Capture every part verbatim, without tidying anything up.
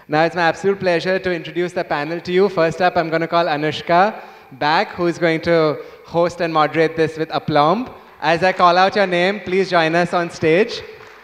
Now it's my absolute pleasure to introduce the panel to you. First up, I'm going to call Anushka back, who is going to host and moderate this with aplomb. As I call out your name, please join us on stage.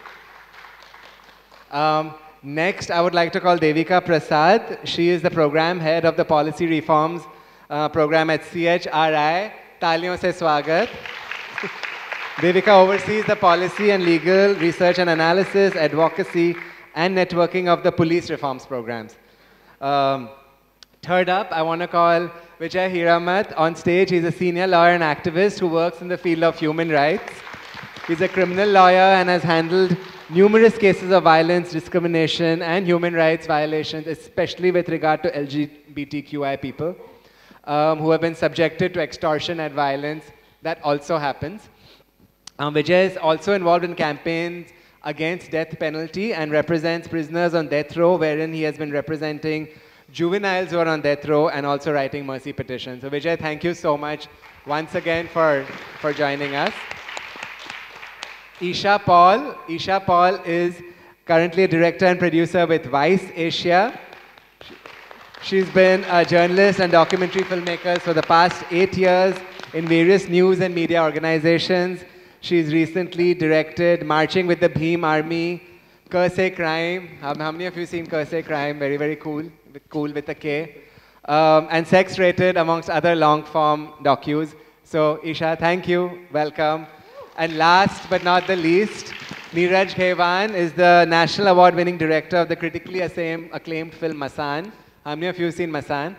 Um, next, I would like to call Devika Prasad. She is the program head of the Policy Reforms uh, program at C H R I. Taliyon se swagat. Devika oversees the policy and legal research and analysis, advocacy, and networking of the police reforms programs. Um, third up, I want to call Vijay Hiremath on stage. He's a senior lawyer and activist who works in the field of human rights. He's a criminal lawyer and has handled numerous cases of violence, discrimination, and human rights violations, especially with regard to L G B T Q I people um, who have been subjected to extortion and violence. That also happens. Um, Vijay is also involved in campaigns against death penalty and represents prisoners on death row, wherein he has been representing juveniles who are on death row and also writing mercy petitions. So Vijay, thank you so much once again for, for joining us. Esha Paul. Esha Paul is currently a director and producer with Vice Asia. She's been a journalist and documentary filmmaker for the past eight years in various news and media organizations. She's recently directed Marching with the Bhim Army, Curse Crime. How, how many of you seen Curse Crime? Very, very cool. Cool with a K. Um, and Sex Rated, amongst other long-form docus. So, Esha, thank you. Welcome. And last but not the least, Neeraj Ghaywan is the National Award-winning director of the critically acclaimed film Masaan. How many of you have seen Masaan?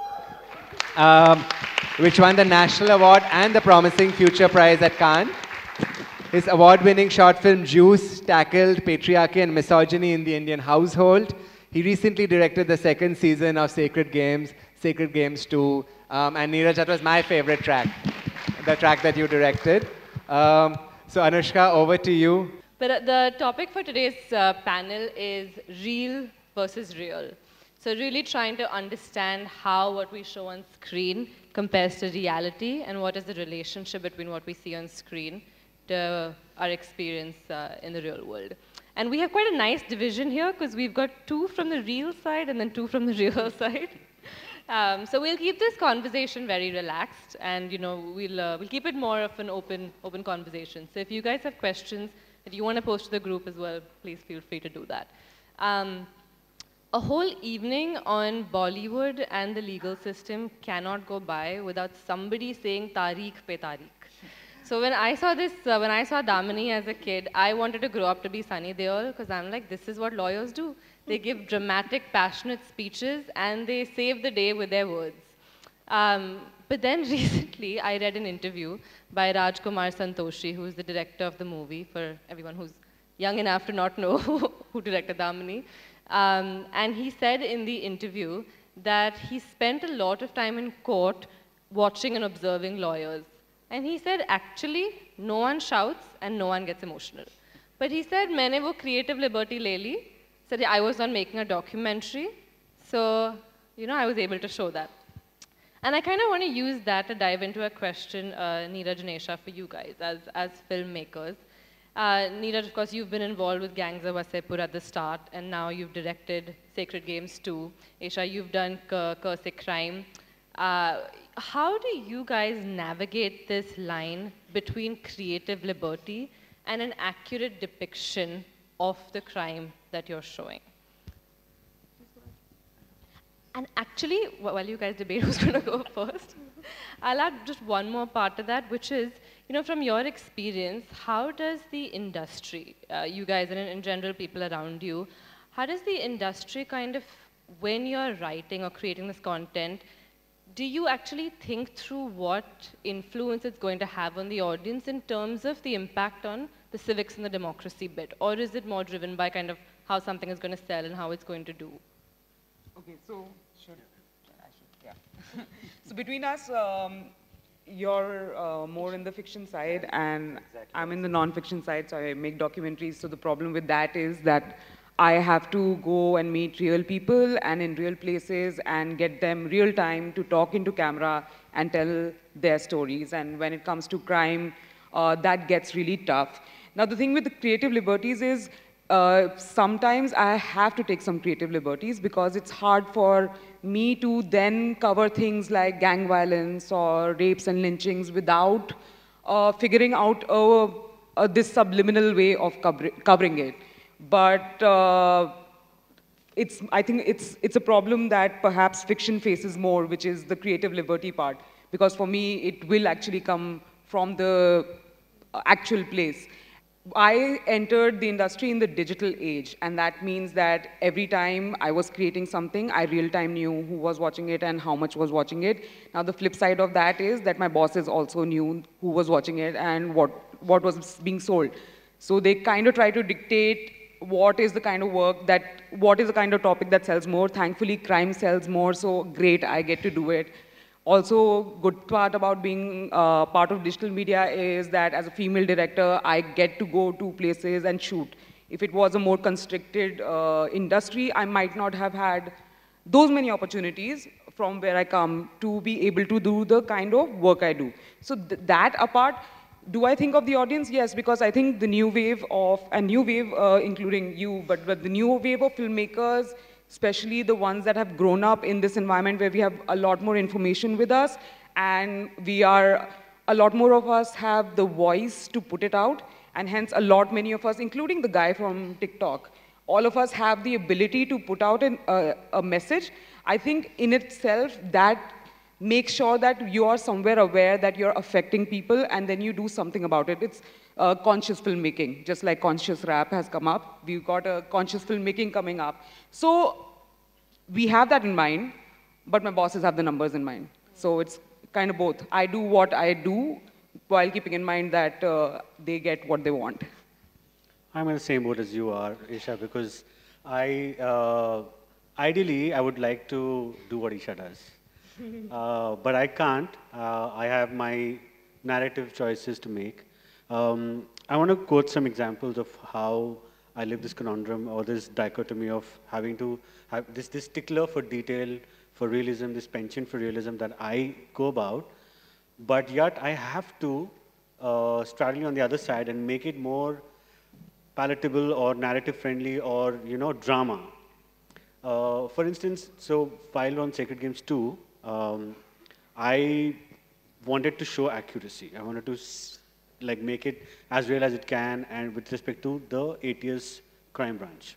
Um, which won the National Award and the Promising Future Prize at Cannes. His award-winning short film Juice tackled patriarchy and misogyny in the Indian household. He recently directed the second season of Sacred Games, Sacred Games two. Um, and Neeraj, that was my favorite track, the track that you directed. Um, so Anushka, over to you. But uh, the topic for today's uh, panel is real versus real. So really trying to understand how what we show on screen compares to reality and what is the relationship between what we see on screen to our experience uh, in the real world. And we have quite a nice division here because we've got two from the real side and then two from the real side. Um, so we'll keep this conversation very relaxed, and you know we'll uh, we'll keep it more of an open open conversation. So if you guys have questions that you want to post to the group as well, please feel free to do that. Um, a whole evening on Bollywood and the legal system cannot go by without somebody saying Tariq pe Tariq. So when I saw this, uh, when I saw Damini as a kid, I wanted to grow up to be Sunny Deol because I'm like, this is what lawyers do. They give dramatic, passionate speeches and they save the day with their words. Um, but then recently, I read an interview by Rajkumar Santoshi, who is the director of the movie, for everyone who's young enough to not know who directed Damini. Um, and he said in the interview that he spent a lot of time in court watching and observing lawyers. And he said, actually, no one shouts and no one gets emotional. But he said, maine wo creative liberty le li. Said, I was not making a documentary. So, you know, I was able to show that. And I kind of want to use that to dive into a question, uh, Neeraj and Esha, for you guys as, as filmmakers. Uh, Neeraj, of course, you've been involved with Gangs of Wasseypur at the start, and now you've directed Sacred Games two. Esha, you've done Curse Crime. Uh, how do you guys navigate this line between creative liberty and an accurate depiction of the crime that you're showing? And actually, while you guys debate who's going to go first, I'll add just one more part to that, which is, you know, from your experience, how does the industry, uh, you guys and in general people around you, how does the industry kind of, when you're writing or creating this content, do you actually think through what influence it's going to have on the audience in terms of the impact on the civics and the democracy bit? Or is it more driven by kind of how something is going to sell and how it's going to do? Okay, so should I should, yeah. So between us, um, you're uh, more in the fiction side and exactly. I'm in the non-fiction side, so I make documentaries. So the problem with that is that I have to go and meet real people and in real places and get them real time to talk into camera and tell their stories. And when it comes to crime, uh, that gets really tough. Now the thing with the creative liberties is uh, sometimes I have to take some creative liberties because it's hard for me to then cover things like gang violence or rapes and lynchings without uh, figuring out uh, uh, this subliminal way of cover covering it. But uh, it's, I think it's, it's a problem that perhaps fiction faces more, which is the creative liberty part. Because for me, it will actually come from the actual place. I entered the industry in the digital age, and that means that every time I was creating something, I real-time knew who was watching it and how much was watching it. Now, the flip side of that is that my bosses also knew who was watching it and what, what was being sold. So they kind of try to dictate what is the kind of work that, what is the kind of topic that sells more. Thankfully, crime sells more, so great, I get to do it. Also, good part about being uh, part of digital media is that as a female director, I get to go to places and shoot. If it was a more constricted uh, industry, I might not have had those many opportunities from where I come to be able to do the kind of work I do. So th that apart, do I think of the audience? Yes, because I think the new wave of, and new wave uh, including you, but, but the new wave of filmmakers, especially the ones that have grown up in this environment where we have a lot more information with us, and we are, a lot more of us have the voice to put it out, and hence a lot many of us, including the guy from TikTok, all of us have the ability to put out an, uh, a message. I think in itself that makes sure that you are somewhere aware that you're affecting people, and then you do something about it. It's uh, conscious filmmaking, just like conscious rap has come up. We've got a conscious filmmaking coming up. So we have that in mind, but my bosses have the numbers in mind. So it's kind of both. I do what I do while keeping in mind that uh, they get what they want. I'm in the same boat as you are, Esha, because I, uh, ideally, I would like to do what Esha does. Uh, but I can't. Uh, I have my narrative choices to make. Um, I want to quote some examples of how I live this conundrum or this dichotomy of having to have this, this stickler for detail, for realism, this penchant for realism that I go about, but yet I have to uh, straddle on the other side and make it more palatable or narrative friendly or, you know, drama. Uh, for instance, so while on Sacred Games two, um, I wanted to show accuracy. I wanted to s like make it as real as it can, and with respect to the A T S crime branch.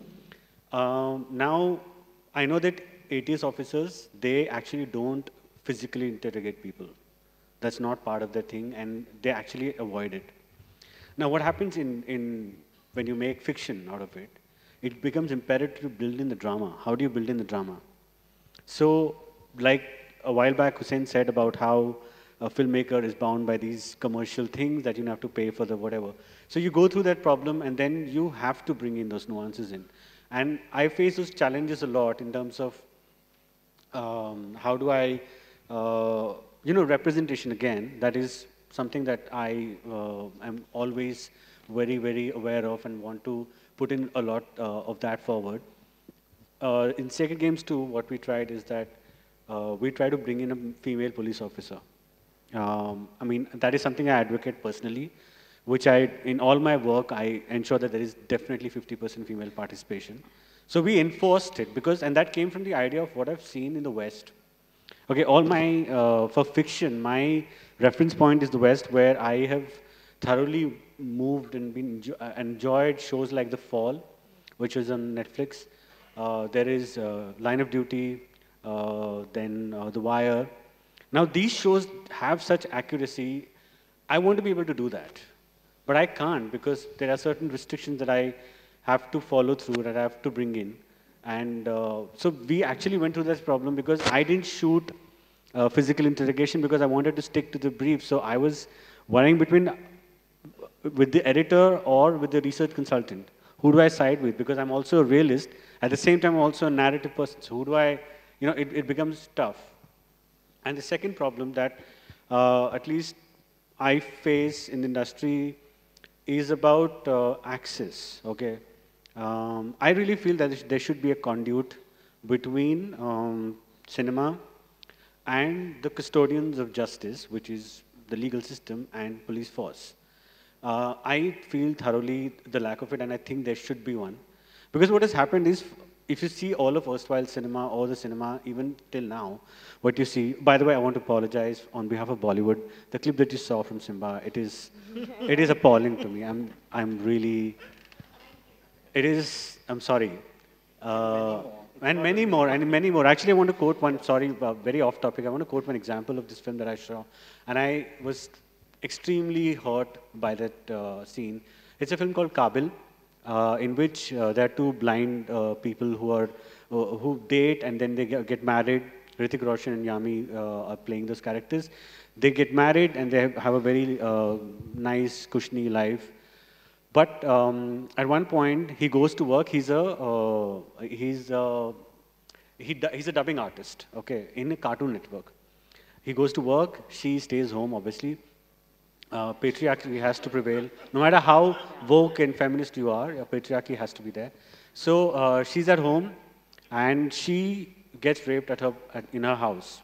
Um, now, I know that A T S officers, they actually don't physically interrogate people. That's not part of their thing, and they actually avoid it. Now, what happens in, in when you make fiction out of it, it becomes imperative to build in the drama. How do you build in the drama? So, like a while back, Hussein said about how a filmmaker is bound by these commercial things that you have to pay for the whatever. So you go through that problem, and then you have to bring in those nuances in. And I face those challenges a lot in terms of um, how do I, uh, you know, representation again, that is something that I uh, am always very, very aware of and want to put in a lot uh, of that forward. Uh, in Sacred Games two, what we tried is that uh, we try to bring in a female police officer. Um, I mean, that is something I advocate personally, which I, in all my work, I ensure that there is definitely fifty percent female participation. So we enforced it because, and that came from the idea of what I've seen in the West. Okay, all my, uh, for fiction, my reference point is the West, where I have thoroughly moved and been uh, enjoyed shows like The Fall, which was on Netflix. Uh, there is uh, Line of Duty, uh, then uh, The Wire. Now, these shows have such accuracy. I want to be able to do that. But I can't because there are certain restrictions that I have to follow through, that I have to bring in. And uh, so we actually went through this problem because I didn't shoot uh, physical interrogation because I wanted to stick to the brief. So I was worrying between with the editor or with the research consultant. Who do I side with? Because I'm also a realist. At the same time, I'm also a narrative person. So who do I, you know, it, it becomes tough. And the second problem that uh, at least I face in the industry is about uh, access, okay? Um, I really feel that there should be a conduit between um, cinema and the custodians of justice, which is the legal system and police force. Uh, I feel thoroughly the lack of it, and I think there should be one. Because what has happened is, if you see all of erstwhile cinema or the cinema, even till now, what you see, by the way, I want to apologize on behalf of Bollywood. The clip that you saw from Simba, it is, it is appalling to me. I'm, I'm really, it is, I'm sorry. Uh, and many more, and many more. Actually, I want to quote one, sorry, uh, very off topic. I want to quote one example of this film that I saw. And I was extremely hurt by that uh, scene. It's a film called Kabil. Uh, in which uh, there are two blind uh, people who are uh, who date and then they get married. Hrithik Roshan and Yami uh, are playing those characters. They get married and they have a very uh, nice, cushiony life. But um, at one point, he goes to work. He's a uh, he's a, he he's a dubbing artist. Okay, in a Cartoon Network. He goes to work. She stays home, obviously. Uh, patriarchy has to prevail. No matter how woke and feminist you are, patriarchy has to be there. So uh, she's at home, and she gets raped at her at, in her house.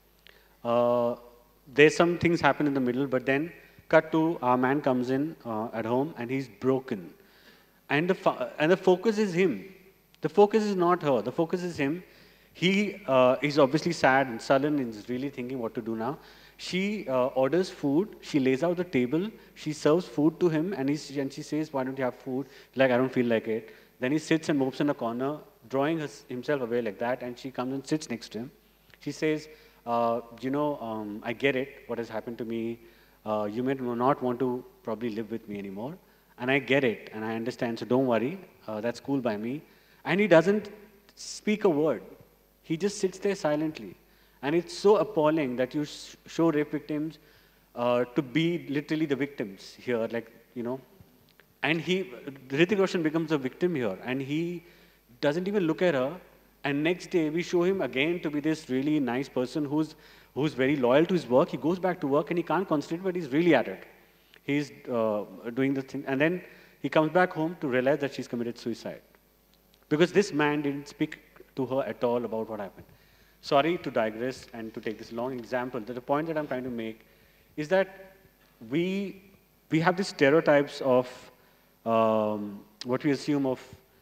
Uh, there's some things happen in the middle, but then cut to our man comes in uh, at home, and he's broken, and the and the focus is him. The focus is not her. The focus is him. He uh, is obviously sad and sullen and is really thinking what to do now. She uh, orders food, she lays out the table, she serves food to him, and, he's, and she says, why don't you have food? Like, I don't feel like it. Then he sits and mopes in a corner, drawing his, himself away like that, and she comes and sits next to him. She says, uh, you know, um, I get it, what has happened to me. Uh, you may not want to probably live with me anymore, and I get it, and I understand, so don't worry, uh, that's cool by me. And he doesn't speak a word. He just sits there silently. And it's so appalling that you sh show rape victims uh, to be literally the victims here, like, you know. And he, Hrithik Roshan becomes a victim here, and he doesn't even look at her. And next day, we show him again to be this really nice person who's, who's very loyal to his work. He goes back to work, and he can't concentrate, but he's really at it. He's uh, doing the thing. And then he comes back home to realize that she's committed suicide. Because this man didn't speak to her at all about what happened. Sorry to digress and to take this long example. The point that I'm trying to make is that we, we have these stereotypes of um, what we assume of,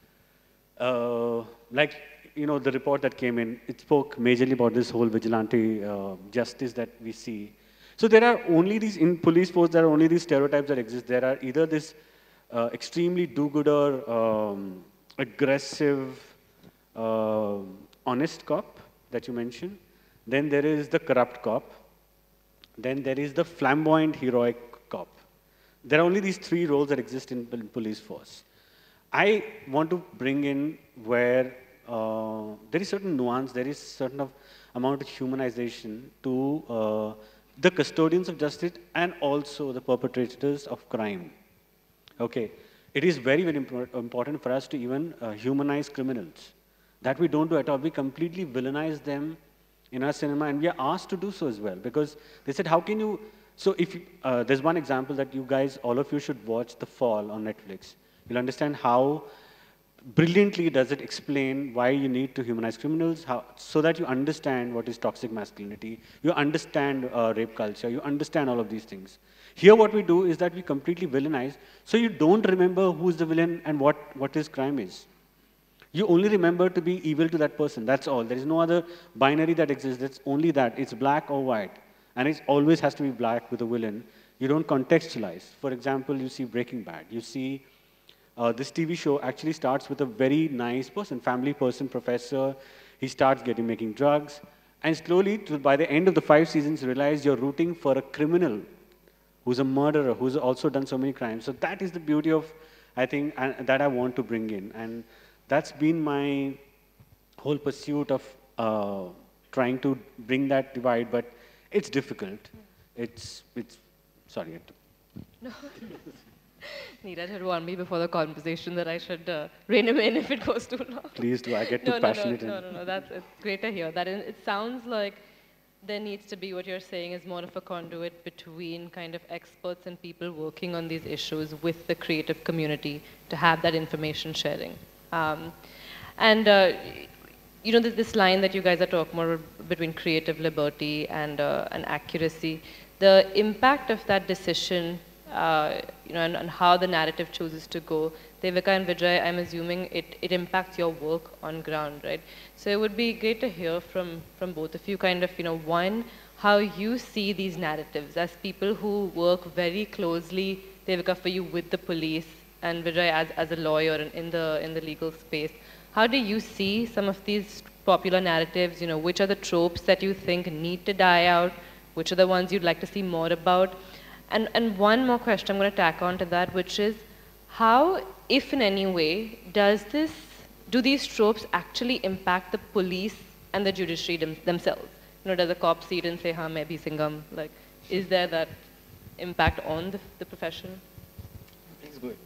uh, like, you know, the report that came in, it spoke majorly about this whole vigilante uh, justice that we see. So there are only these, in police force, there are only these stereotypes that exist. There are either this uh, extremely do-gooder, um, aggressive, uh, honest cop, that you mentioned. Then there is the corrupt cop. Then there is the flamboyant, heroic cop. There are only these three roles that exist in the police force. I want to bring in where uh, there is certain nuance, there is certain of amount of humanization to uh, the custodians of justice and also the perpetrators of crime. Okay, it is very, very impor important for us to even uh, humanize criminals. That we don't do at all. We completely villainize them in our cinema, and we are asked to do so as well. Because they said, how can you... So if you, uh, there's one example that you guys, all of you should watch The Fall on Netflix. You'll understand how brilliantly does it explain why you need to humanize criminals, how, so that you understand what is toxic masculinity, you understand uh, rape culture, you understand all of these things. Here what we do is that we completely villainize, so you don't remember who's the villain and what, what his crime is. You only remember to be evil to that person, that's all. There is no other binary that exists, it's only that. It's black or white. And it always has to be black with a villain. You don't contextualize. For example, you see Breaking Bad. You see uh, this T V show actually starts with a very nice person, family person, professor. He starts getting making drugs. And slowly, to, by the end of the five seasons, you realize you're rooting for a criminal who's a murderer, who's also done so many crimes. So that is the beauty of, I think, and that I want to bring in. And that's been my whole pursuit of uh, trying to bring that divide, but it's difficult. It's, it's, sorry. I have to. No. Neeraj had warned me before the conversation that I should uh, rein him in if it goes too long. Please do, I get too no, no, passionate. No, no, no, no, that's, it's great to hear that. It sounds like there needs to be, what you're saying is more of a conduit between kind of experts and people working on these issues with the creative community to have that information sharing. Um, and, uh, you know, this, this line that you guys are talking about between creative liberty and, uh, and accuracy, the impact of that decision uh, you know, and, and how the narrative chooses to go. Devika and Vijay, I'm assuming it, it impacts your work on ground, right? So it would be great to hear from, from both of you, kind of, you know, one, how you see these narratives as people who work very closely, Devika, for you with the police, and Vijay as, as a lawyer in, in, the, in the legal space. How do you see some of these popular narratives? You know, which are the tropes that you think need to die out? Which are the ones you'd like to see more about? And, and one more question I'm going to tack on to that, which is, how, if in any way, does this, do these tropes actually impact the police and the judiciary them, themselves? You know, does a cop see it and say, "Ha, main bhi Singham"? Like, is there that impact on the, the profession? Please go ahead.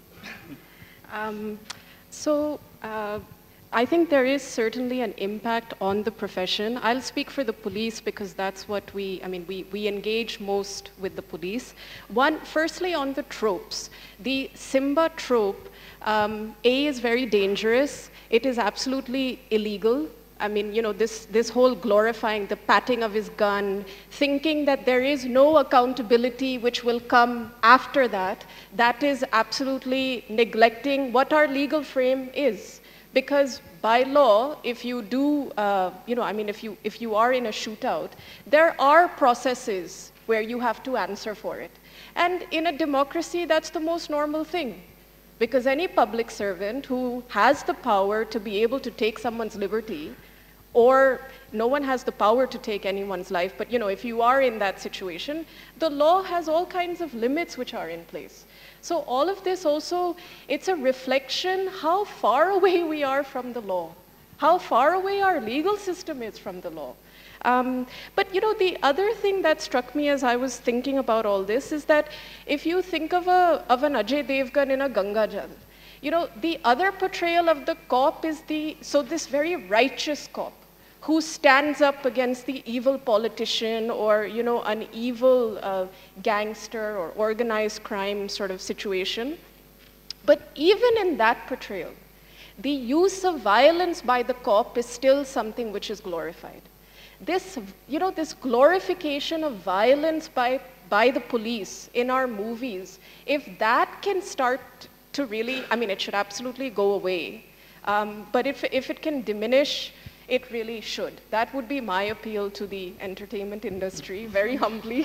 Um, so, uh, I think there is certainly an impact on the profession. I'll speak for the police because that's what we, I mean, we, we engage most with the police. One, firstly on the tropes. The Simba trope, um, A, is very dangerous. It is absolutely illegal. I mean, you know, this, this whole glorifying the patting of his gun, thinking that there is no accountability which will come after that, that is absolutely neglecting what our legal frame is. Because by law, if you do, uh, you know, I mean, if you, if you are in a shootout, there are processes where you have to answer for it. And in a democracy, that's the most normal thing. Because any public servant who has the power to be able to take someone's liberty, or no one has the power to take anyone's life, but you know, if you are in that situation, the law has all kinds of limits which are in place. So all of this also, it's a reflection how far away we are from the law, how far away our legal system is from the law. Um, but you know, the other thing that struck me as I was thinking about all this is that if you think of, a, of an Ajay Devgan in a Ganga Jal, you know, the other portrayal of the cop is the, so this very righteous cop who stands up against the evil politician or, you know, an evil uh, gangster or organized crime sort of situation. But even in that portrayal, the use of violence by the cop is still something which is glorified. This, you know, this glorification of violence by, by the police in our movies, if that can start to really, I mean, it should absolutely go away. Um, but if, if it can diminish, it really should. That would be my appeal to the entertainment industry, very humbly.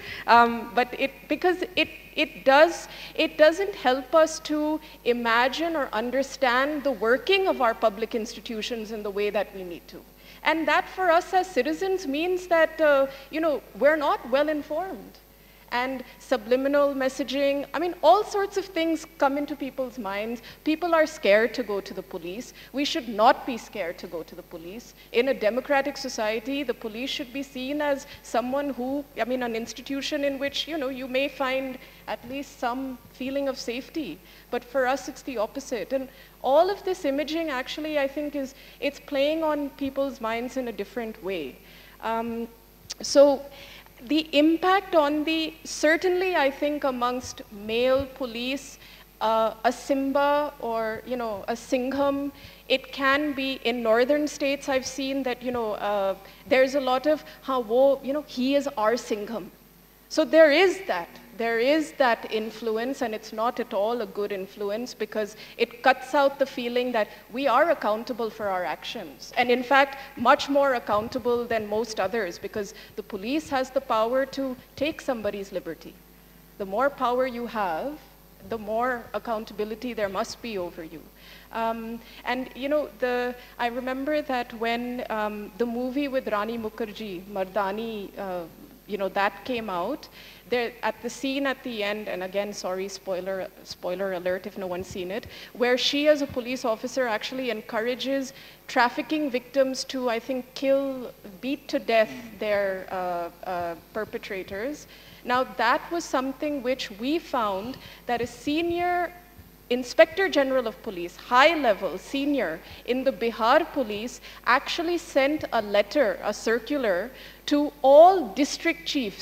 um, but it, because it, it, does, it doesn't help us to imagine or understand the working of our public institutions in the way that we need to. And that for us as citizens means that, uh, you know, we're not well informed. And subliminal messaging, I mean, all sorts of things come into people's minds. People are scared to go to the police. We should not be scared to go to the police. In a democratic society, the police should be seen as someone who, I mean, an institution in which, you know, you may find at least some feeling of safety. But for us, it's the opposite. And all of this imaging actually, I think, is, it's playing on people's minds in a different way. Um, so, the impact on the, certainly I think amongst male police, uh, a Simba or, you know, a Singham, it can be, in northern states I've seen that, you know, uh, there's a lot of, ha, wo, you know, he is our Singham. So there is that. There is that influence, and it's not at all a good influence because it cuts out the feeling that we are accountable for our actions. And in fact, much more accountable than most others because the police has the power to take somebody's liberty. The more power you have, the more accountability there must be over you. Um, and you know, the, I remember that when um, the movie with Rani Mukherjee, Mardani, uh, you know, that came out, there, at the scene at the end, and again, sorry, spoiler, spoiler alert if no one's seen it, where she as a police officer actually encourages trafficking victims to, I think, kill, beat to death their uh, uh, perpetrators. Now that was something which we found that a senior Inspector General of Police, high level, senior, in the Bihar police actually sent a letter, a circular, to all district chiefs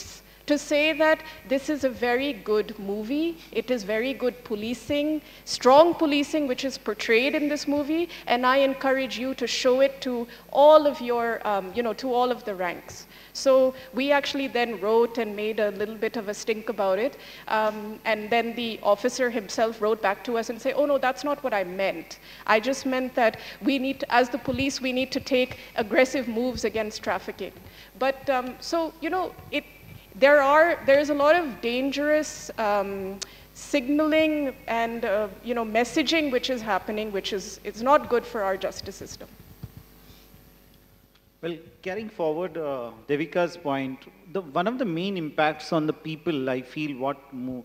to say that this is a very good movie, it is very good policing, strong policing which is portrayed in this movie, and I encourage you to show it to all of your, um, you know, to all of the ranks. So we actually then wrote and made a little bit of a stink about it. Um, and then the officer himself wrote back to us and say, oh no, that's not what I meant. I just meant that we need to, as the police, we need to take aggressive moves against trafficking. But um, so, you know, it, there are, there's a lot of dangerous um, signaling and, uh, you know, messaging which is happening, which is, it's not good for our justice system. Well, carrying forward uh, Devika's point, the, one of the main impacts on the people, I feel, what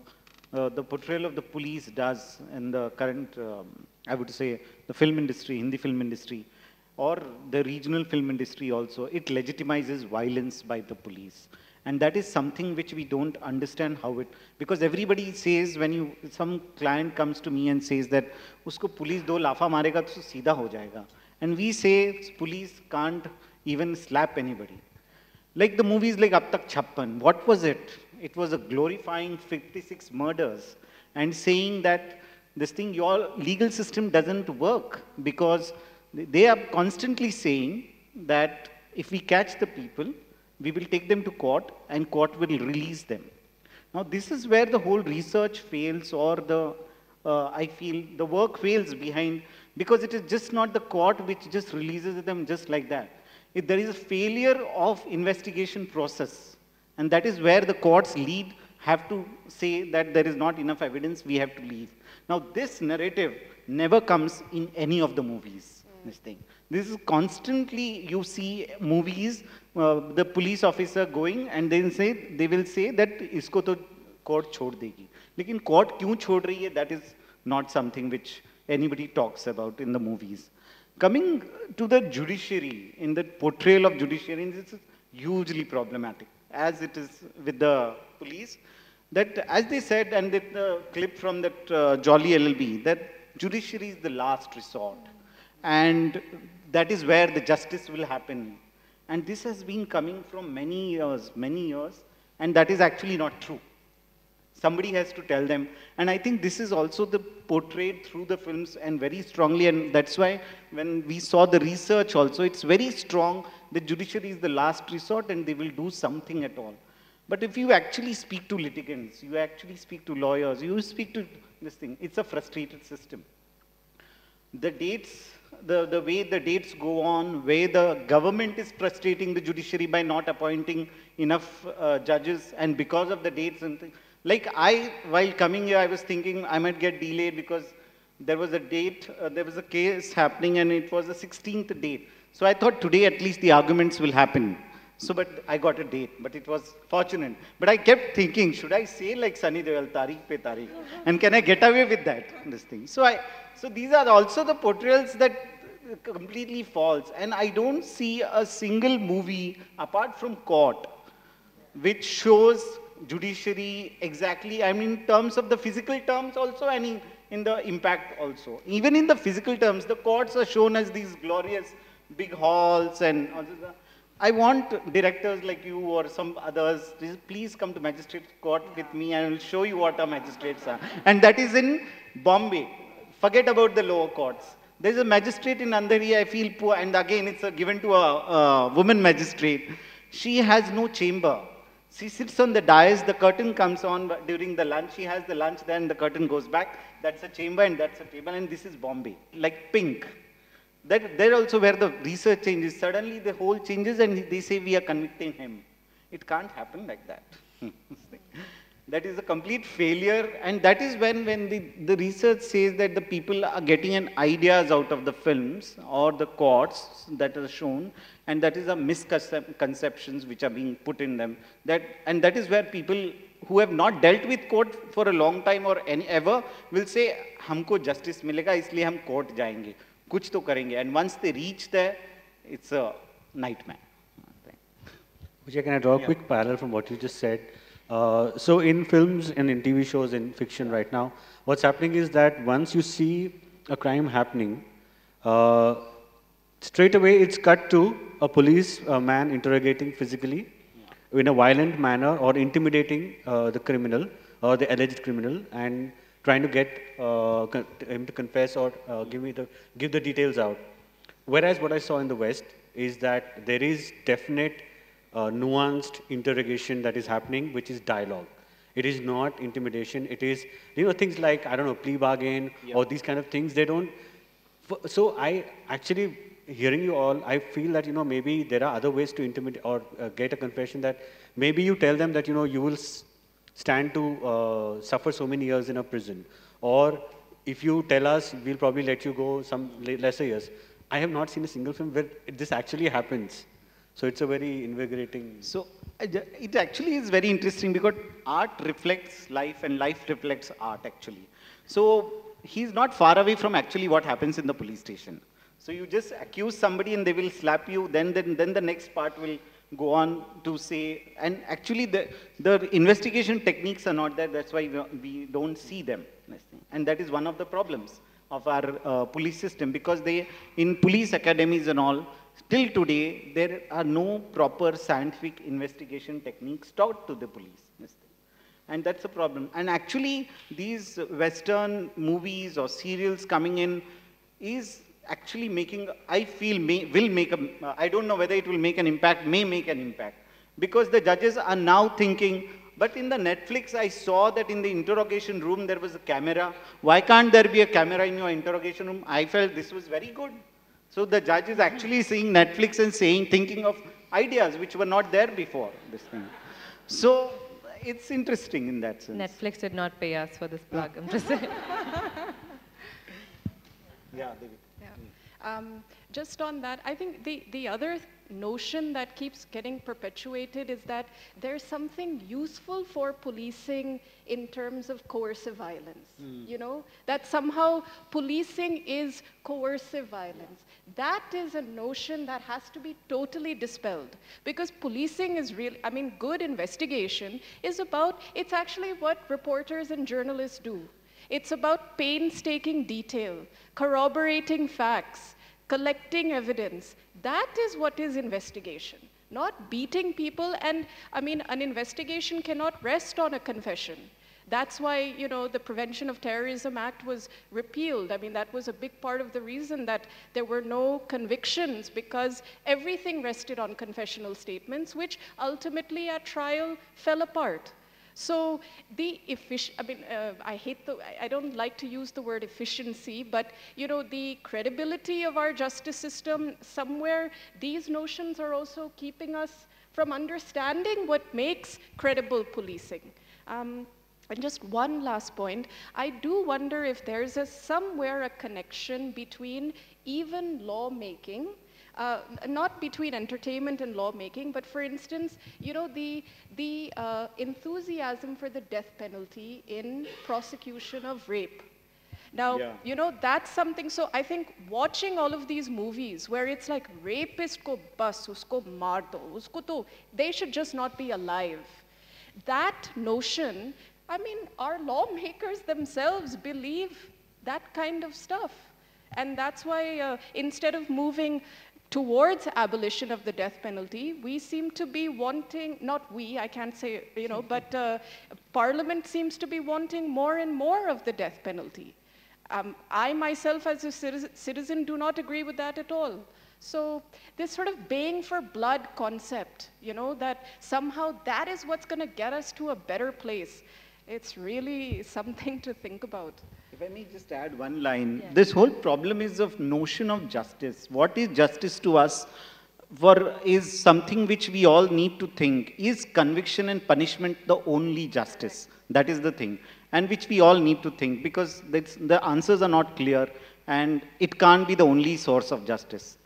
uh, the portrayal of the police does in the current, um, I would say, the film industry, Hindi film industry, or the regional film industry also, it legitimizes violence by the police. And that is something which we don't understand how it, because everybody says, when you, some client comes to me and says that, usko police do lafa marega to seedha ho jayega. And we say, police can't even slap anybody. Like the movies like Ab Tak Chhappan, what was it? It was a glorifying fifty-six murders and saying that this thing, your legal system doesn't work, because they are constantly saying that if we catch the people, we will take them to court and court will release them. Now this is where the whole research fails, or the, uh, I feel the work fails behind, because it is just not the court which just releases them just like that. If there is a failure of investigation process, and that is where the courts lead, have to say that there is not enough evidence, we have to leave. Now this narrative never comes in any of the movies, mm. this thing. This is constantly, you see movies, uh, the police officer going and then say, they will say that isko to court chhod degi. Lekin court kyun chhod rahi hai, that is not something which anybody talks about in the movies. Coming to the judiciary, in the portrayal of judiciary, this is hugely problematic, as it is with the police. That, as they said, and the uh, clip from that uh, Jolly L L B, that judiciary is the last resort. And that is where the justice will happen. And this has been coming from many years, many years, and that is actually not true. Somebody has to tell them. And I think this is also the portrayed through the films and very strongly. And that's why when we saw the research also, it's very strong. The judiciary is the last resort and they will do something at all. But if you actually speak to litigants, you actually speak to lawyers, you speak to this thing, it's a frustrated system. The dates, the, the way the dates go on, where the government is frustrating the judiciary by not appointing enough uh, judges, and because of the dates and things. Like I, while coming here, I was thinking I might get delayed because there was a date, uh, there was a case happening and it was the sixteenth date. So I thought today at least the arguments will happen. So, but I got a date, but it was fortunate. But I kept thinking, should I say like Sunny Deol, Tariq pe Tariq? And can I get away with that, this thing? So I, so these are also the portrayals that completely false. And I don't see a single movie apart from Court which shows judiciary exactly, I mean, in terms of the physical terms also, and in, in the impact also. Even in the physical terms, the courts are shown as these glorious big halls and all this. I want directors like you or some others, please come to magistrate court with me and I will show you what our magistrates are. And that is in Bombay. Forget about the lower courts. There is a magistrate in Andheri, I feel poor, and again it's a, given to a, a woman magistrate. She has no chamber. She sits on the dais, the curtain comes on during the lunch, she has the lunch, then the curtain goes back. That's a chamber and that's a table, and this is Bombay. Like pink. That, there also where the research changes, suddenly the whole changes and they say we are convicting him. It can't happen like that. That is a complete failure, and that is when, when the, the research says that the people are getting an ideas out of the films or the courts that are shown, and that is a misconceptions which are being put in them. That, and that is where people who have not dealt with court for a long time or any ever will say, हमको justice मिलेगा इसलिए हम court जाएंगे, कुछ तो करेंगे. And once they reach there, it's a nightmare. Vijay, can I draw a yeah. quick parallel from what you just said? Uh, so in films and in T V shows, in fiction right now, what's happening is that once you see a crime happening, uh, straight away it's cut to a police uh, man interrogating physically, in a violent manner or intimidating uh, the criminal or the alleged criminal and trying to get uh, him to confess or uh, give me the give the details out. Whereas what I saw in the West is that there is definite uh, nuanced interrogation that is happening, which is dialogue. It is not intimidation. It is, you know, things like, I don't know, plea bargain yeah. or these kind of things. They don't. So I actually, hearing you all, I feel that, you know, maybe there are other ways to intimidate or uh, get a confession that maybe you tell them that, you know, you will stand to uh, suffer so many years in a prison. Or if you tell us, we'll probably let you go some lesser years. I have not seen a single film where this actually happens. So it's a very invigorating. So it actually is very interesting because art reflects life and life reflects art actually. So he's not far away from actually what happens in the police station. So you just accuse somebody and they will slap you, then, then, then the next part will go on to say, and actually the, the investigation techniques are not there, that's why we, we don't see them. And that is one of the problems of our uh, police system, because they, in police academies and all, till today, there are no proper scientific investigation techniques taught to the police. And that's a problem. And actually, these Western movies or serials coming in is actually making, I feel, may, will make a, uh, I don't know whether it will make an impact, may make an impact. Because the judges are now thinking, but in the Netflix, I saw that in the interrogation room, there was a camera. Why can't there be a camera in your interrogation room? I felt this was very good. So the judge is actually seeing Netflix and saying, thinking of ideas which were not there before this thing. So it's interesting in that sense. Netflix did not pay us for this plug, I'm just saying. Yeah, David. Yeah. Um, just on that, I think the, the other notion that keeps getting perpetuated is that there's something useful for policing in terms of coercive violence. Mm. You know, that somehow policing is coercive violence. That is a notion that has to be totally dispelled, because policing is really, I mean, good investigation is about, it's actually what reporters and journalists do. It's about painstaking detail, corroborating facts, collecting evidence. That is what is investigation, not beating people. And I mean, an investigation cannot rest on a confession. That's why, you know, the Prevention of Terrorism Act was repealed. I mean, that was a big part of the reason that there were no convictions, because everything rested on confessional statements, which ultimately at trial fell apart. So the effic- I mean, uh, I hate the, I don't like to use the word efficiency, but you know, the credibility of our justice system, somewhere these notions are also keeping us from understanding what makes credible policing. Um, and just one last point, I do wonder if there's a, somewhere a connection between even lawmaking, Uh, not between entertainment and lawmaking, but for instance, you know, the, the uh, enthusiasm for the death penalty in prosecution of rape. Now, yeah. you know, that's something, so I think watching all of these movies where it's like, rapist ko bas, usko maar do, usko to, they should just not be alive. That notion, I mean, our lawmakers themselves believe that kind of stuff. And that's why uh, instead of moving towards abolition of the death penalty, we seem to be wanting, not we, I can't say, you know, but uh, Parliament seems to be wanting more and more of the death penalty. Um, I myself as a citizen do not agree with that at all. So this sort of baying for blood concept, you know, that somehow that is what's going to get us to a better place. It's really something to think about. If I may just add one line, yeah. This whole problem is of notion of justice. What is justice to us for is something which we all need to think. Is conviction and punishment the only justice? That is the thing. And which we all need to think, because the answers are not clear and it can't be the only source of justice.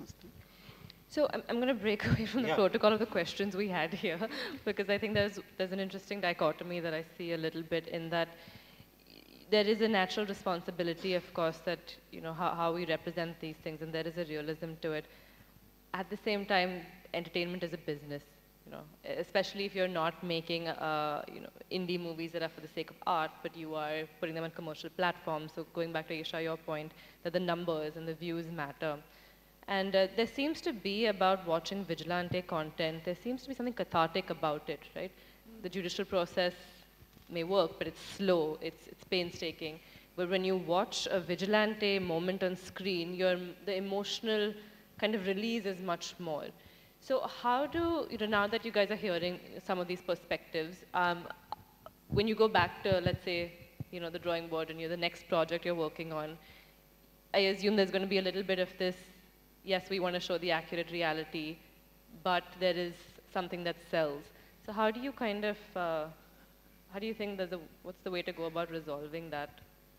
So I'm, I'm going to break away from the yeah. protocol of the questions we had here, because I think there's, there's an interesting dichotomy that I see a little bit in that there is a natural responsibility, of course, that, you know, how, how we represent these things, and there is a realism to it. At the same time, entertainment is a business, you know, especially if you're not making, uh, you know, indie movies that are for the sake of art, but you are putting them on commercial platforms. So going back to Esha, your point, that the numbers and the views matter. And uh, there seems to be about watching vigilante content, there seems to be something cathartic about it, right? The judicial process may work, but it's slow, it's, it's painstaking. But when you watch a vigilante moment on screen, your, the emotional kind of release is much more. So how do, you know, now that you guys are hearing some of these perspectives, um, when you go back to, let's say, you know, the drawing board and you're the next project you're working on, I assume there's going to be a little bit of this, yes, we want to show the accurate reality, but there is something that sells. So how do you kind of, uh, how do you think there's a, what's the way to go about resolving that?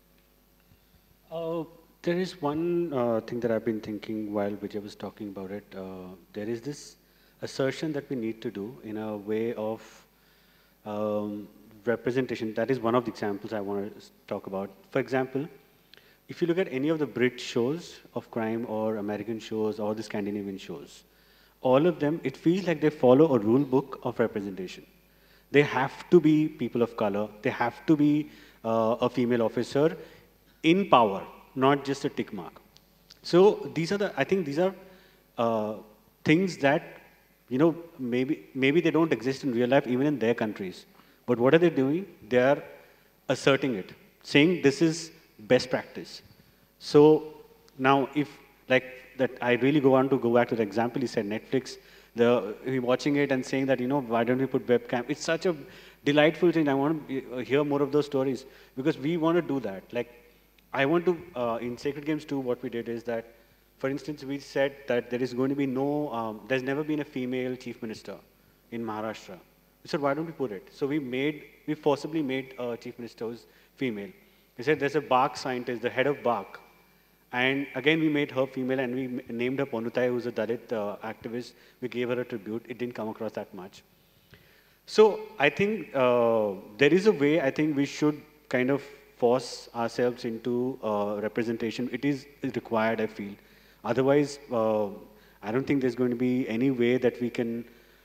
Uh, there is one uh, thing that I've been thinking while Vijay was talking about it. Uh, there is this assertion that we need to do in a way of um, representation. That is one of the examples I want to talk about. For example, if you look at any of the Brit shows of crime or American shows or the Scandinavian shows, all of them, it feels like they follow a rule book of representation. They have to be people of color. They have to be uh, a female officer in power, not just a tick mark. So these are the, I think these are uh, things that, you know, maybe, maybe they don't exist in real life, even in their countries. But what are they doing? They are asserting it, saying this is best practice. So now if, like, that I really go on to go back to the example you said, Netflix, the, watching it and saying that, you know, why don't we put webcam? It's such a delightful thing. I want to hear more of those stories because we want to do that. Like, I want to, uh, in Sacred Games too, what we did is that, for instance, we said that there is going to be no, um, there's never been a female chief minister in Maharashtra. We said, why don't we put it? So we made, we forcibly made a chief minister who's female. We said there's a bark scientist, the head of bark. And again, we made her female and we named her Ponutai, who's a Dalit uh, activist. We gave her a tribute. It didn't come across that much. So I think uh, there is a way I think we should kind of force ourselves into uh, representation. It is required, I feel. Otherwise, uh, I don't think there's going to be any way that we can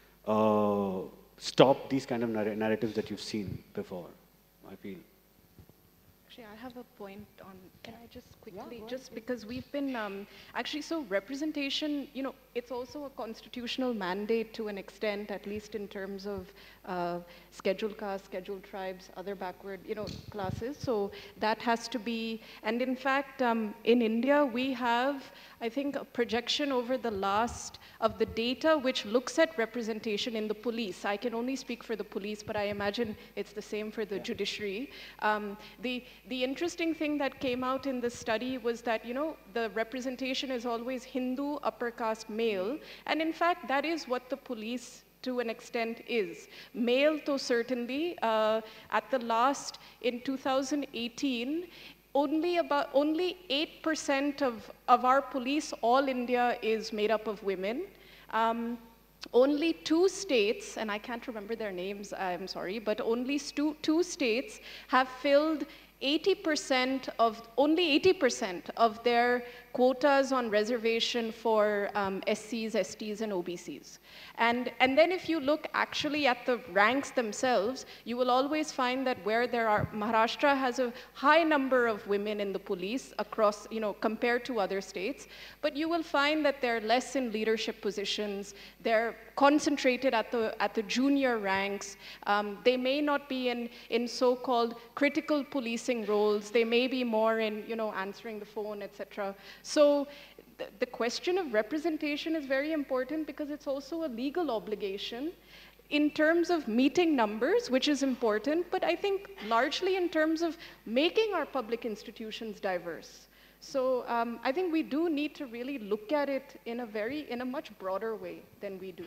uh, stop these kind of narr narratives that you've seen before, I feel. Actually, I have a point on, can I just quickly, yeah, just because we've been, um, actually, so representation, you know, it's also a constitutional mandate to an extent, at least in terms of uh, scheduled castes, scheduled tribes, other backward, you know, classes. So that has to be, and in fact, um, in India, we have, I think, a projection over the last of the data which looks at representation in the police. I can only speak for the police, but I imagine it's the same for the yeah. judiciary. Um, the, the interesting thing that came out in this study was that, you know, the representation is always Hindu, upper caste, male, and in fact, that is what the police to an extent is. Male, though certainly, uh, at the last, in two thousand eighteen, only about, only eight percent of, of our police, all India, is made up of women. Um, only two states, and I can't remember their names, I'm sorry, but only two, two states have filled eighty percent of, only eighty percent of their quotas on reservation for um, S Cs, S Ts, and O B Cs. And, and then if you look actually at the ranks themselves, you will always find that where there are, Maharashtra has a high number of women in the police across, you know, compared to other states, but you will find that they're less in leadership positions, they're concentrated at the, at the junior ranks, um, they may not be in, in so-called critical policing roles, they may be more in, you know, answering the phone, et cetera. So the, the question of representation is very important because it's also a legal obligation in terms of meeting numbers, which is important, but I think largely in terms of making our public institutions diverse. So um, I think we do need to really look at it in a very, in a much broader way than we do.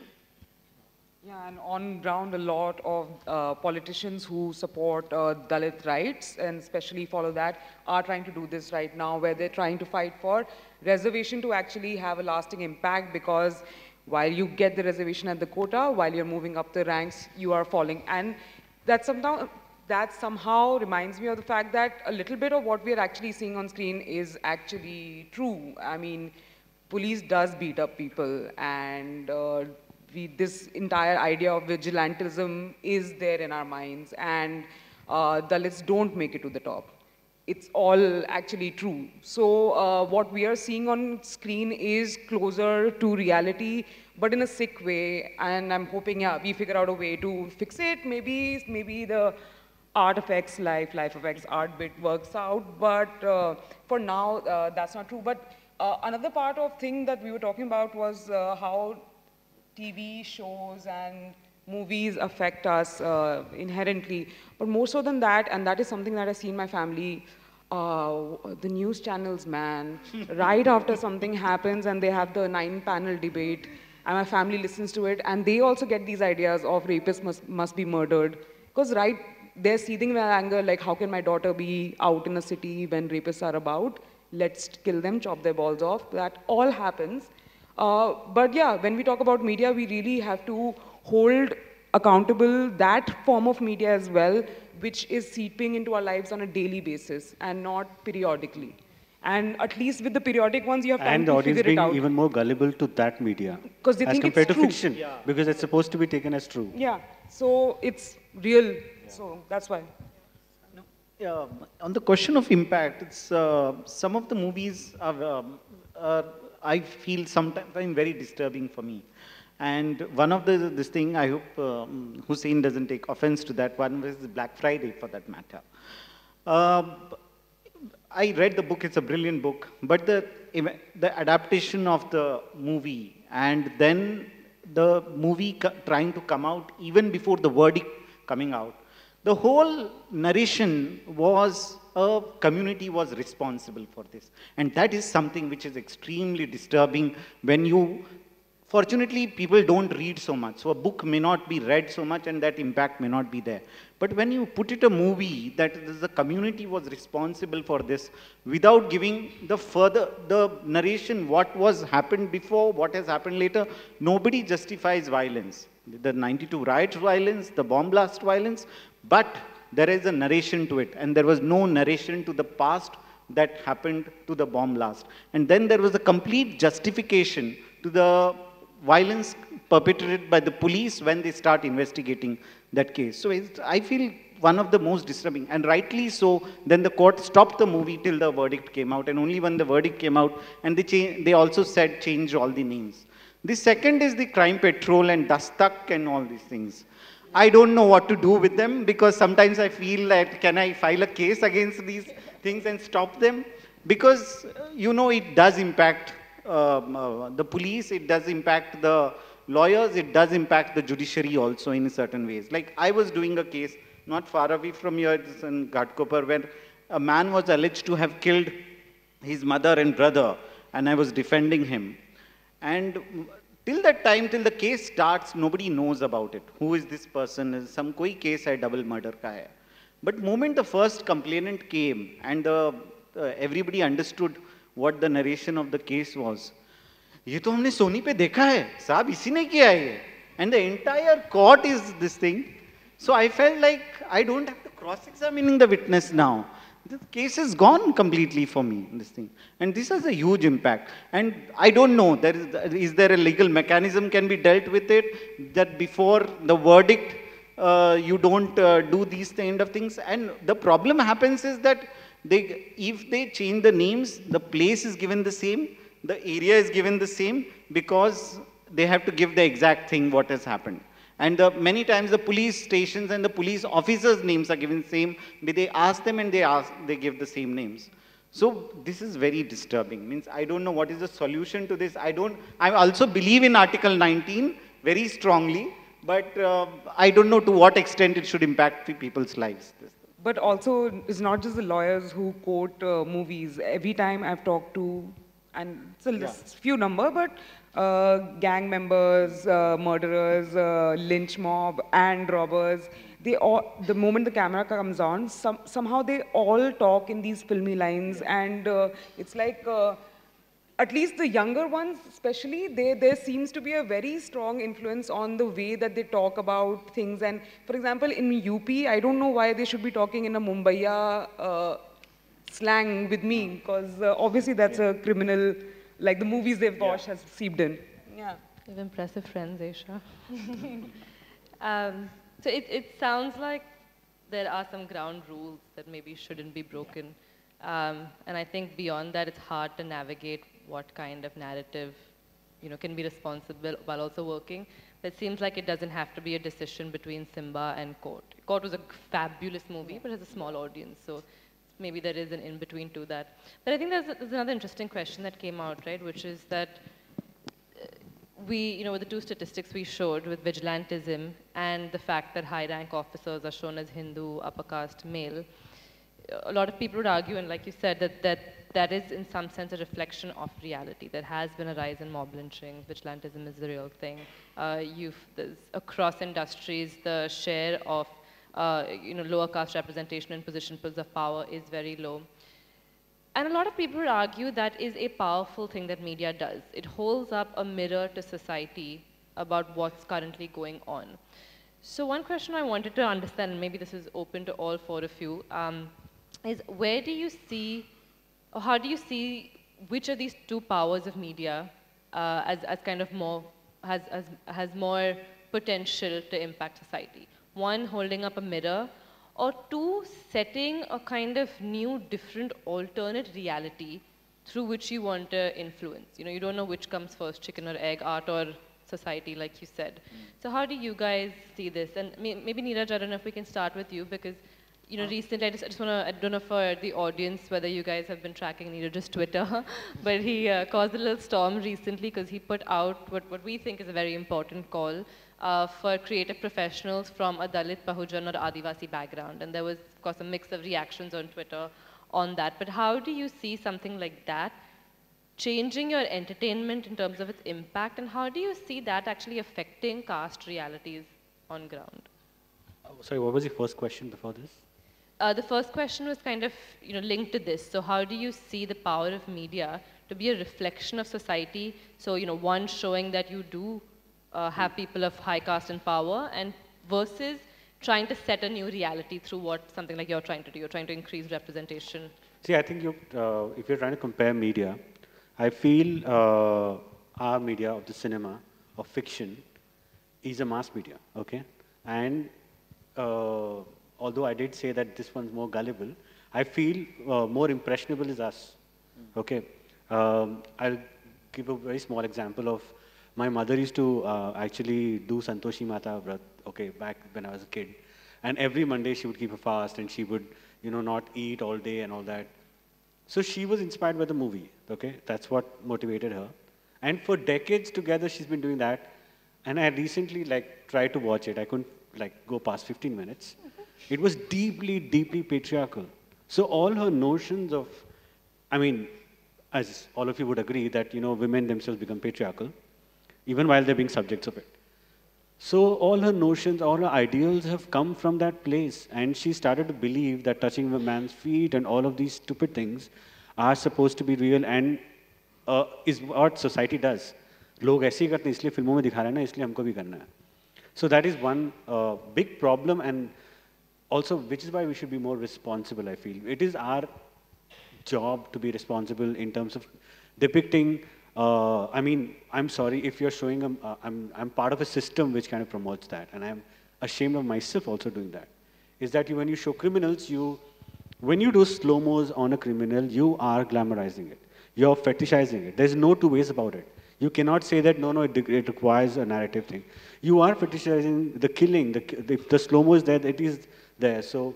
Yeah, and on ground, a lot of uh, politicians who support uh, Dalit rights and especially follow that are trying to do this right now, where they're trying to fight for reservation to actually have a lasting impact, because while you get the reservation at the quota, while you're moving up the ranks, you are falling. And that somehow, that somehow reminds me of the fact that a little bit of what we're actually seeing on screen is actually true. I mean, police does beat up people, and uh, We, this entire idea of vigilantism is there in our minds, and uh, Dalits don't make it to the top. it's all actually true. So uh, what we are seeing on screen is closer to reality, but in a sick way. And I'm hoping, yeah, we figure out a way to fix it. Maybe, maybe the art affects life, life affects art bit works out. But uh, for now, uh, that's not true. But uh, another part of thing that we were talking about was uh, how T V shows and movies affect us uh, inherently. But more so than that, and that is something that I see in my family, uh, the news channels, man, right after something happens and they have the nine panel debate, and my family listens to it, and they also get these ideas of rapists must, must be murdered. Because right, they're seething with anger, like how can my daughter be out in a city when rapists are about? Let's kill them, chop their balls off. That all happens. Uh, but yeah, when we talk about media, we really have to hold accountable that form of media as well, which is seeping into our lives on a daily basis and not periodically. And at least with the periodic ones, you have time and the to audience figure it being out. even more gullible to that media Because they as think compared it's to true. fiction, Yeah. because it's supposed to be taken as true. Yeah, so it's real, so that's why. Yeah, on the question of impact, it's, uh, some of the movies are, um, are, I feel sometimes very disturbing for me. And one of the, this thing, I hope um, Hussein doesn't take offense to that one, was Black Friday for that matter. Uh, I read the book, it's a brilliant book, but the, the adaptation of the movie and then the movie trying to come out even before the verdict coming out, the whole narration was a community was responsible for this. And that is something which is extremely disturbing when you, fortunately, people don't read so much. So a book may not be read so much and that impact may not be there. But when you put it a movie that the community was responsible for this without giving the further, the narration, what was happened before, what has happened later, nobody justifies violence. The ninety-two riots violence, the bomb blast violence, but there is a narration to it, and there was no narration to the past that happened to the bomb blast. And then there was a complete justification to the violence perpetrated by the police when they start investigating that case. So it's, I feel one of the most disturbing, and rightly so, then the court stopped the movie till the verdict came out, and only when the verdict came out, and they, cha they also said change all the names. The second is the crime patrol and Dastak and all these things. I don't know what to do with them because sometimes I feel that can I file a case against these things and stop them? Because, you know, it does impact um, uh, the police, it does impact the lawyers, it does impact the judiciary also in certain ways. Like I was doing a case not far away from here in Ghatkopar where a man was alleged to have killed his mother and brother, and I was defending him. And till that time, till the case starts, nobody knows about it. Who is this person? Is some koi case hai double murder ka hai. But moment the first complainant came and the, uh, everybody understood what the narration of the case was. ये तो हमने सोनी पे देखा है, साहब इसी ने किया है, and the entire court is this thing. So I felt like I don't have to cross-examining the witness now. The case is gone completely for me, this thing. And this has a huge impact. And I don't know, there is, is there a legal mechanism can be dealt with it, that before the verdict, uh, you don't uh, do these kind of things. And the problem happens is that they, if they change the names, the place is given the same, the area is given the same, because they have to give the exact thing what has happened. And the, many times the police stations and the police officers' names are given same, but they ask them and they ask, they give the same names. So this is very disturbing. Means I don't know what is the solution to this. I don't, I also believe in Article nineteen very strongly, but uh, I don't know to what extent it should impact people's lives. But also, it's not just the lawyers who quote uh, movies. Every time I've talked to, and it's a yeah. few number, but uh, gang members, uh, murderers, uh, lynch mob, and robbers, they all, the moment the camera comes on, some, somehow they all talk in these filmy lines, and uh, it's like, uh, at least the younger ones especially, they, there seems to be a very strong influence on the way that they talk about things. And for example, in U P, I don't know why they should be talking in a Mumbaiya uh, slang with me, because uh, obviously that's a criminal, like the movies they've watched yeah. has seeped in. Yeah. You have impressive friends, Esha. um, so it, it sounds like there are some ground rules that maybe shouldn't be broken. Um, and I think beyond that, it's hard to navigate what kind of narrative, you know, can be responsible while also working. But it seems like it doesn't have to be a decision between Simba and Court. Court was a fabulous movie, but it has a small audience, so maybe there is an in-between to that. But I think there's, there's another interesting question that came out, right, which is that we, you know, with the two statistics we showed with vigilantism and the fact that high-rank officers are shown as Hindu, upper caste, male, a lot of people would argue, and like you said, that that, that is in some sense a reflection of reality. There has been a rise in mob lynching. Vigilantism is the real thing. Uh, you've, across industries, the share of uh, you know, lower caste representation in positions of power is very low. And a lot of people would argue that is a powerful thing that media does. It holds up a mirror to society about what's currently going on. So one question I wanted to understand, and maybe this is open to all four of you, um, is where do you see, or how do you see which of these two powers of media uh, as, as kind of more, has, has, has more potential to impact society? One, holding up a mirror, or two, setting a kind of new, different, alternate reality through which you want to influence. You know, you don't know which comes first, chicken or egg, art or society, like you said. Mm. So how do you guys see this? And may, maybe Neeraj, I don't know if we can start with you, because, you know, recently, I just, I just want to, I don't know for the audience whether you guys have been tracking Neeraj's Twitter, but he uh, caused a little storm recently because he put out what, what we think is a very important call uh, for creative professionals from a Dalit, Bahujan or Adivasi background. And there was, of course, a mix of reactions on Twitter on that. But how do you see something like that changing your entertainment in terms of its impact, and how do you see that actually affecting caste realities on ground? Oh, sorry, what was the first question before this? Uh, the first question was kind of, you know, linked to this. So how do you see the power of media to be a reflection of society? So, you know, one showing that you do uh, have people of high caste and power, and versus trying to set a new reality through what something like you're trying to do. You're trying to increase representation. See, I think you, uh, if you're trying to compare media, I feel uh, our media of the cinema, of fiction, is a mass media, okay? And uh, although I did say that this one's more gullible, I feel uh, more impressionable is us, okay? Um, I'll give a very small example of, my mother used to uh, actually do Santoshi Mata Vrat, okay, back when I was a kid. And every Monday she would keep a fast and she would, you know, not eat all day and all that. So she was inspired by the movie, okay? That's what motivated her. And for decades together, she's been doing that. And I recently, like, tried to watch it. I couldn't, like, go past fifteen minutes. It was deeply, deeply patriarchal. So all her notions of, I mean, as all of you would agree, that, you know, women themselves become patriarchal, even while they're being subjects of it. So all her notions, all her ideals have come from that place. And she started to believe that touching a man's feet and all of these stupid things are supposed to be real and uh, is what society does. लोग ऐसे ही करते हैं, इसलिए फिल्मों में दिखा रहे हैं ना, इसलिए हमको भी करना है. So that is one uh, big problem, and also which is why we should be more responsible, I feel. It is our job to be responsible in terms of depicting. Uh, I mean, I'm sorry if you're showing, a, uh, I'm, I'm part of a system which kind of promotes that, and I'm ashamed of myself also doing that. Is that you, when you show criminals, you, when you do slow-mos on a criminal, you are glamorizing it. You're fetishizing it. There's no two ways about it. You cannot say that, no, no, it, it requires a narrative thing. You are fetishizing the killing. The, the, if the slow-mo is there, it is there. So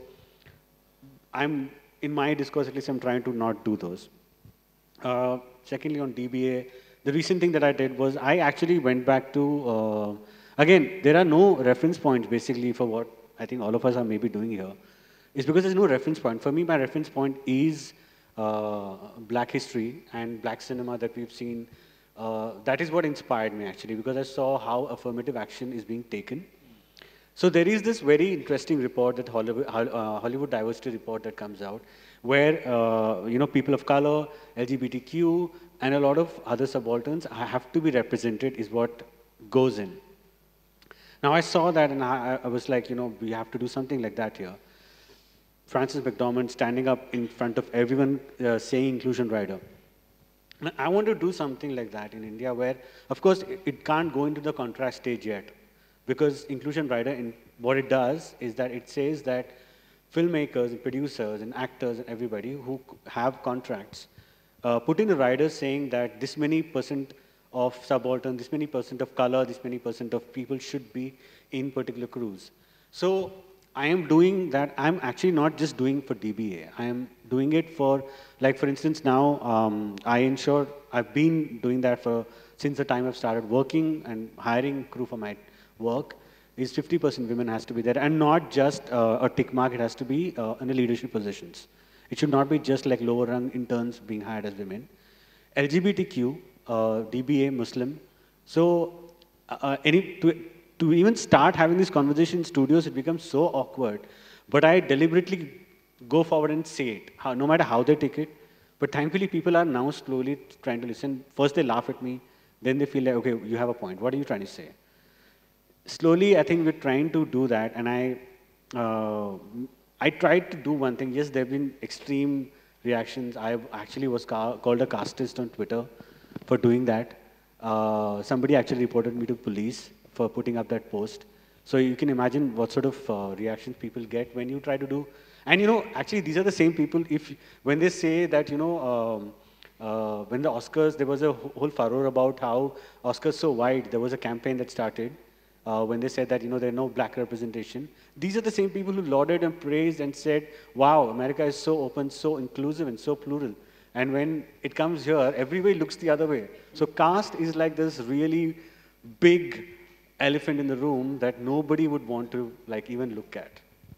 I'm, in my discourse at least, I'm trying to not do those. Uh, secondly, on D B A, the recent thing that I did was I actually went back to, uh, again, there are no reference points basically for what I think all of us are maybe doing here. It's because there's no reference point. For me, my reference point is uh, black history and black cinema that we've seen. Uh, that is what inspired me actually, because I saw how affirmative action is being taken. So there is this very interesting report, that Hollywood, uh, Hollywood diversity report that comes out, where uh, you know, people of color, L G B T Q, and a lot of other subalterns have to be represented is what goes in. Now I saw that and I, I was like, you know, we have to do something like that here. Frances McDormand standing up in front of everyone uh, saying inclusion rider. I want to do something like that in India where, of course, it, it can't go into the contrast stage yet, because inclusion rider, in, what it does is that it says that filmmakers and producers and actors and everybody who have contracts uh, put in a rider saying that this many percent of subaltern, this many percent of color, this many percent of people should be in particular crews. So I am doing that. I'm actually not just doing for D B A. I am doing it for, like for instance now, um, I ensure, I've been doing that for, since the time I've started working and hiring crew for my work, is fifty percent women has to be there. And not just uh, a tick mark, it has to be uh, in the leadership positions. It should not be just like lower rung interns being hired as women. L G B T Q, uh, D B A, Muslim. So uh, any, to, to even start having this conversation in studios, it becomes so awkward. But I deliberately go forward and say it, how, no matter how they take it. But thankfully, people are now slowly trying to listen. First, they laugh at me. Then they feel like, okay, you have a point. What are you trying to say? Slowly, I think we're trying to do that. And I, uh, I tried to do one thing. Yes, there have been extreme reactions. I actually was ca called a casteist on Twitter for doing that. Uh, somebody actually reported me to police for putting up that post. So you can imagine what sort of uh, reactions people get when you try to do. And you know, actually, these are the same people. If when they say that, you know, um, uh, when the Oscars, there was a whole furore about how Oscars so wide. There was a campaign that started uh, when they said that, you know, there's no black representation. These are the same people who lauded and praised and said, wow, America is so open, so inclusive, and so plural. And when it comes here, everybody looks the other way. So caste is like this really big elephant in the room that nobody would want to like even look at.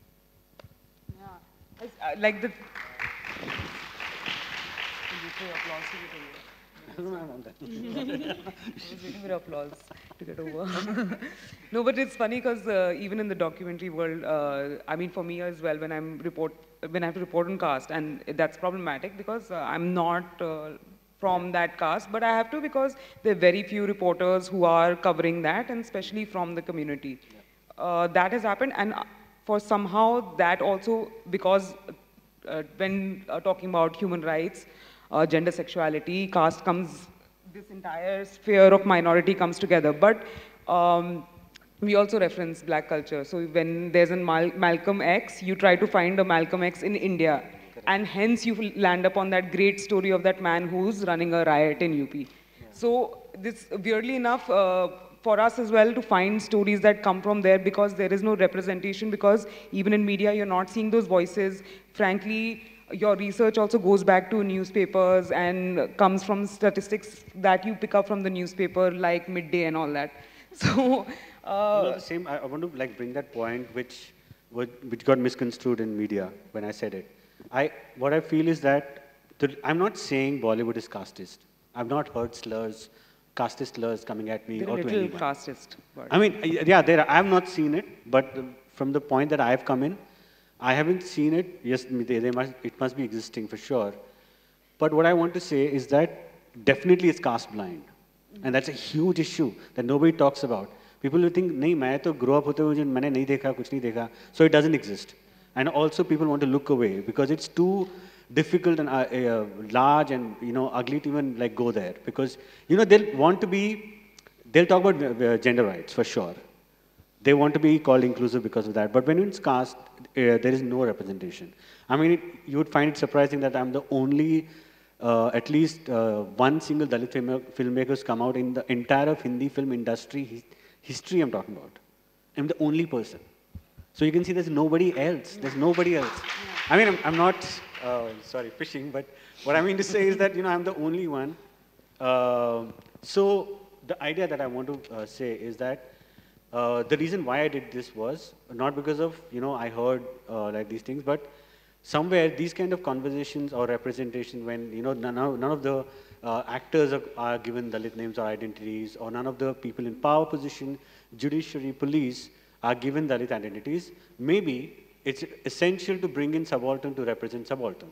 Yeah, I, I, like the. I was waiting for applause to get over. No, but it's funny because uh, even in the documentary world, uh, I mean, for me as well, when I'm report, when I have to report on caste, and that's problematic because uh, I'm not uh, from that caste, but I have to because there are very few reporters who are covering that, and especially from the community. Uh, that has happened, and for somehow that also because uh, when uh, talking about human rights. Uh, gender, sexuality, caste comes, this entire sphere of minority comes together. But um, we also reference black culture. So when there's a Mal Malcolm X, you try to find a Malcolm X in India. Correct. And hence you land upon that great story of that man who's running a riot in U P. Yeah. So this, weirdly enough, uh, for us as well to find stories that come from there because there is no representation, because even in media you're not seeing those voices. Frankly, your research also goes back to newspapers and comes from statistics that you pick up from the newspaper, like Midday and all that. So, uh, you know, the same. I, I want to like bring that point, which which got misconstrued in media when I said it. I what I feel is that the, I'm not saying Bollywood is casteist. I've not heard slurs, casteist slurs coming at me They're or a to little anyone. casteist. But I mean, yeah, there. I have not seen it, but from the point that I have come in. I haven't seen it. Yes, they, they must, it must be existing for sure. But what I want to say is that definitely it's caste blind. And that's a huge issue that nobody talks about. People will think, nahi, main to grow up hote hue, maine nahi dekha, kuch nahi dekha. So it doesn't exist. And also people want to look away because it's too difficult and uh, uh, large and, you know, ugly to even like go there. Because, you know, they'll want to be, they'll talk about uh, gender rights for sure. They want to be called inclusive because of that. But when it's caste, uh, there is no representation. I mean, it, you would find it surprising that I'm the only, uh, at least uh, one single Dalit film, filmmaker come out in the entire of Hindi film industry, his, history I'm talking about. I'm the only person. So you can see there's nobody else. There's nobody else. I mean, I'm, I'm not, uh, sorry, fishing, but what I mean to say is that, you know, I'm the only one. Uh, so the idea that I want to uh, say is that Uh, the reason why I did this was not because of, you know, I heard uh, like these things, but somewhere these kind of conversations or representation when, you know, none of, none of the uh, actors are, are given Dalit names or identities, or none of the people in power position, judiciary, police are given Dalit identities, maybe it's essential to bring in subaltern to represent subaltern.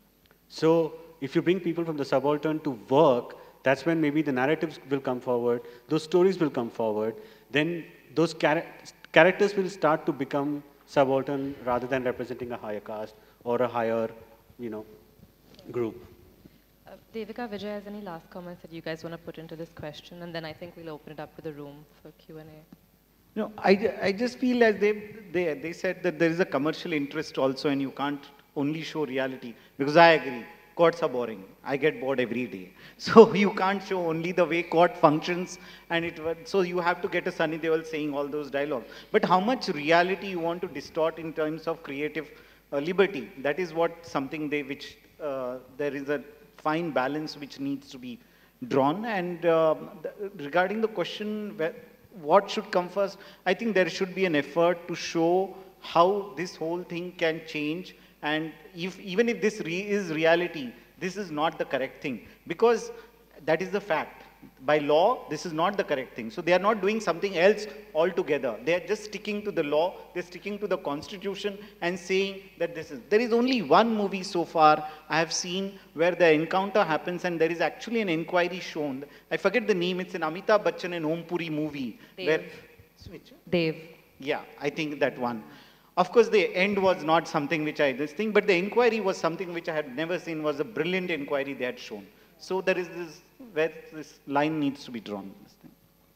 So if you bring people from the subaltern to work, that's when maybe the narratives will come forward, those stories will come forward, then those char characters will start to become subaltern rather than representing a higher caste or a higher, you know, group. Uh, Devika, Vijay, has any last comments that you guys want to put into this question? And then I think we'll open it up to the room for Q and A. No, I, I just feel as they, they, they said that there is a commercial interest also and you can't only show reality. Because I agree, courts are boring. I get bored every day. So you can't show only the way court functions. And it so you have to get a Sunny Deol saying all those dialogues. But how much reality you want to distort in terms of creative uh, liberty? That is what something they, which uh, there is a fine balance which needs to be drawn. And uh, the, regarding the question, where, what should come first? I think there should be an effort to show how this whole thing can change. And if, even if this re is reality, this is not the correct thing. Because that is the fact. By law, this is not the correct thing. So they are not doing something else altogether. They are just sticking to the law, they're sticking to the constitution and saying that this is. There is only one movie so far I have seen where the encounter happens and there is actually an inquiry shown. I forget the name, it's an Amitabh Bachchan and Om Puri movie. Dev. Where, which? Dev. Yeah, I think that one. Of course, the end was not something which I, this thing, but the inquiry was something which I had never seen, was a brilliant inquiry they had shown. So there is this, where this line needs to be drawn. This thing.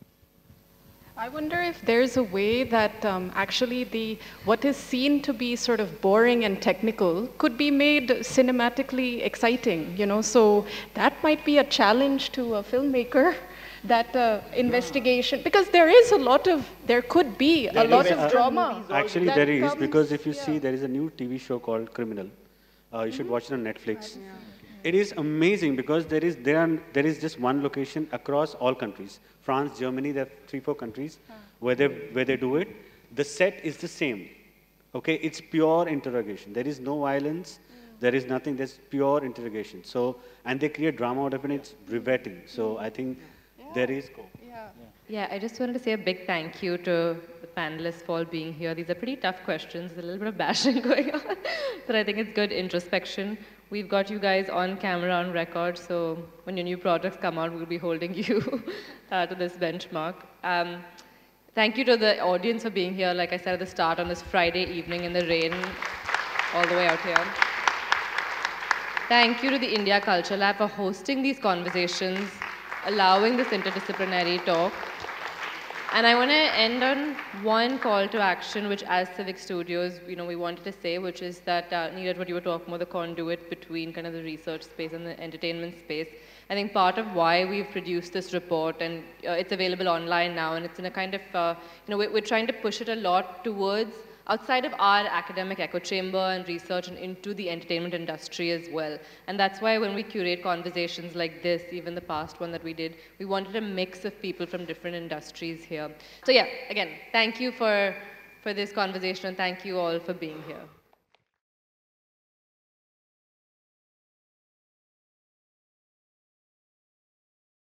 I wonder if there's a way that um, actually the, what is seen to be sort of boring and technical could be made cinematically exciting, you know, so that might be a challenge to a filmmaker. That uh, investigation, yeah. Because there is a lot of, there could be there a lot of uh, drama. Actually, there is, comes, because if you yeah. see, there is a new T V show called Criminal. Uh, you mm-hmm. should watch it on Netflix. Yeah. It is amazing because there is there are there is just one location across all countries. France, Germany, there are three, four countries huh. where they where they do it. The set is the same. Okay, it's pure interrogation. There is no violence. Mm. There is nothing. There's pure interrogation. So and they create drama out of it. It's riveting. So I think. There is scope. Yeah. yeah, I just wanted to say a big thank you to the panelists for all being here. These are pretty tough questions, a little bit of bashing going on, but I think it's good introspection. We've got you guys on camera, on record, so when your new projects come out, we'll be holding you uh, to this benchmark. Um, thank you to the audience for being here, like I said at the start, on this Friday evening in the rain, all the way out here. Thank you to the India Culture Lab for hosting these conversations, allowing this interdisciplinary talk. And I want to end on one call to action, which as Civic Studios, you know, we wanted to say, which is that, uh, Neeraj, what you were talking about, the conduit between kind of the research space and the entertainment space. I think part of why we've produced this report, and uh, it's available online now, and it's in a kind of, uh, you know, we're, we're trying to push it a lot towards outside of our academic echo chamber and research and into the entertainment industry as well. And that's why when we curate conversations like this, even the past one that we did, we wanted a mix of people from different industries here. So yeah, again, thank you for, for this conversation and thank you all for being here.